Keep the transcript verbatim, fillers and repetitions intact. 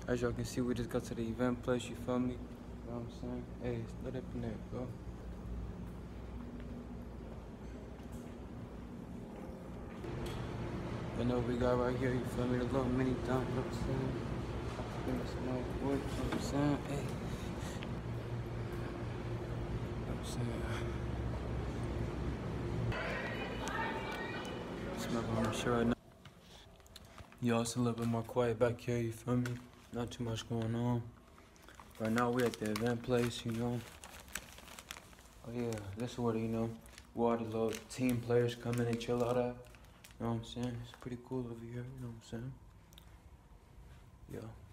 As y'all can see, we just got to the event place, you feel me? You know what I'm saying? Hey, let up in there, bro. You know what we got right here, you feel me? The little mini dump, you know what I'm saying? Give me some more wood, you know what I'm saying? Hey. You know what I'm saying? Smoking on my shirt right now. Y'all, it's a little bit more quiet back here, you feel me? Not too much going on. Right now, we at the event place, you know? Oh yeah, this is where, you know, where all the little team players come in and chill out at. You know what I'm saying? It's pretty cool over here, you know what I'm saying? Yeah.